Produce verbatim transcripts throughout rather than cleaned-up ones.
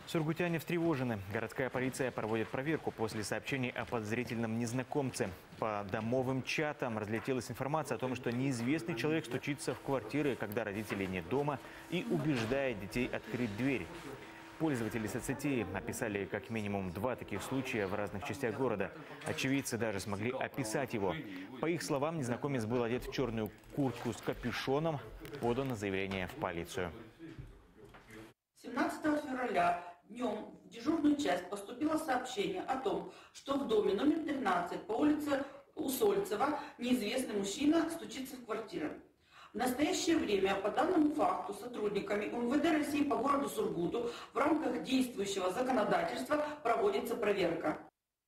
Сургутяне встревожены. Городская полиция проводит проверку после сообщений о подозрительном незнакомце. По домовым чатам разлетелась информация о том, что неизвестный человек стучится в квартиры, когда родители нет дома, и убеждает детей открыть дверь. Пользователи соцсетей описали как минимум два таких случая в разных частях города. Очевидцы даже смогли описать его. По их словам, незнакомец был одет в черную куртку с капюшоном. Подано заявление в полицию. семнадцатого февраля днем в дежурную часть поступило сообщение о том, что в доме номер тринадцать по улице Усольцева неизвестный мужчина стучится в квартиру. В настоящее время по данному факту сотрудниками МВД России по городу Сургуту в рамках действующего законодательства проводится проверка.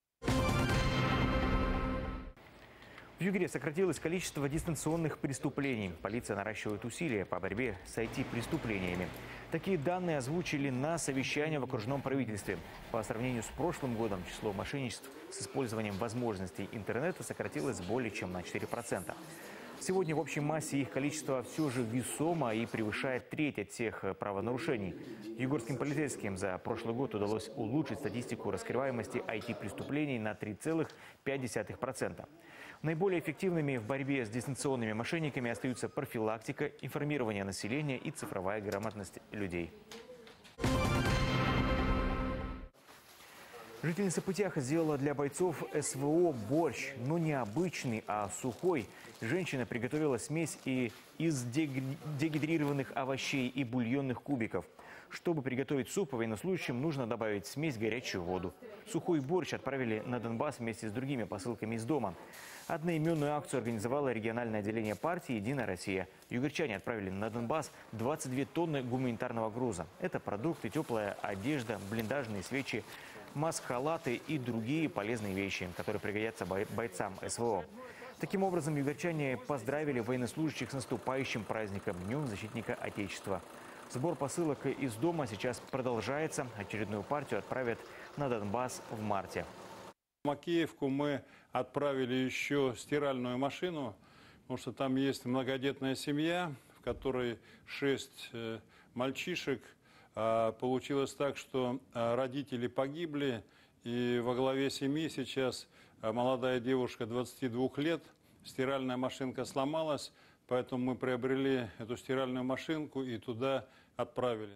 В Югре сократилось количество дистанционных преступлений. Полиция наращивает усилия по борьбе с ай ти-преступлениями. Такие данные озвучили на совещании в окружном правительстве. По сравнению с прошлым годом число мошенничеств с использованием возможностей интернета сократилось более чем на четыре процента. Сегодня в общей массе их количество все же весомо и превышает треть от всех правонарушений. Югорским полицейским за прошлый год удалось улучшить статистику раскрываемости ай ти-преступлений на три целых пять десятых процента. Наиболее эффективными в борьбе с дистанционными мошенниками остаются профилактика, информирование населения и цифровая грамотность людей. Жительница Пытьяха сделала для бойцов эс вэ о борщ, но не обычный, а сухой. Женщина приготовила смесь и из дегидрированных овощей и бульонных кубиков. Чтобы приготовить суп военнослужащим, нужно добавить в смесь горячую воду. Сухой борщ отправили на Донбасс вместе с другими посылками из дома. Одноименную акцию организовало региональное отделение партии «Единая Россия». Югорчане отправили на Донбасс двадцать две тонны гуманитарного груза. Это продукты, теплая одежда, блиндажные свечи, маск-халаты и другие полезные вещи, которые пригодятся бойцам эс вэ о. Таким образом, югорчане поздравили военнослужащих с наступающим праздником – Днем защитника Отечества. Сбор посылок из дома сейчас продолжается. Очередную партию отправят на Донбасс в марте. В Макеевку мы отправили еще стиральную машину, потому что там есть многодетная семья, в которой шесть мальчишек. Получилось так, что родители погибли, и во главе семьи сейчас молодая девушка двадцати двух лет. Стиральная машинка сломалась, поэтому мы приобрели эту стиральную машинку и туда отправили.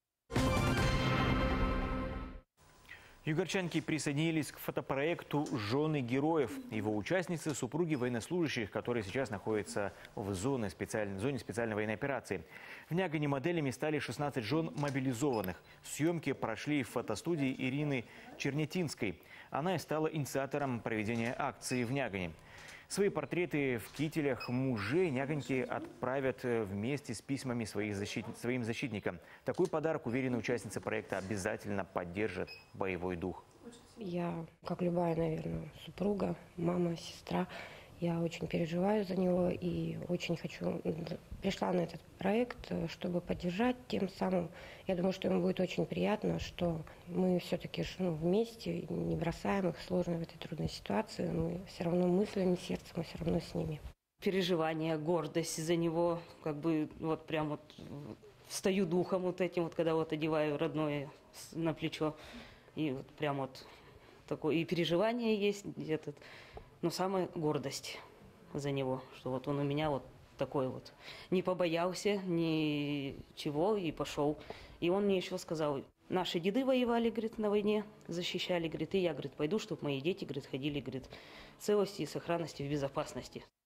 Югорчанки присоединились к фотопроекту «Жены героев». Его участницы – супруги военнослужащих, которые сейчас находятся в зоне специальной, зоне специальной военной операции. В Нягане моделями стали шестнадцать жен мобилизованных. Съемки прошли в фотостудии Ирины Чернетинской. Она и стала инициатором проведения акции в Нягане. Свои портреты в кителях мужей нягоньки отправят вместе с письмами своих защит... своим защитникам. Такой подарок, уверена, участница проекта обязательно поддержит боевой дух. Я, как любая, наверное, супруга, мама, сестра, я очень переживаю за него и очень хочу... Пришла на этот проект, чтобы поддержать, тем самым, я думаю, что ему будет очень приятно, что мы все-таки ну, вместе, не бросаем их сложно в этой трудной ситуации, мы все равно мыслями, сердцем, мы все равно с ними. Переживания, гордость за него, как бы вот прям вот встаю духом вот этим, вот когда вот одеваю родное на плечо, и вот прям вот такое, и переживание есть где-то, но самая гордость за него, что вот он у меня вот такой вот, не побоялся ничего и пошел. И он мне еще сказал, наши деды воевали, говорит, на войне, защищали, говорит, и я, говорит, пойду, чтобы мои дети, говорит, ходили, говорит, в целости и сохранности, в безопасности.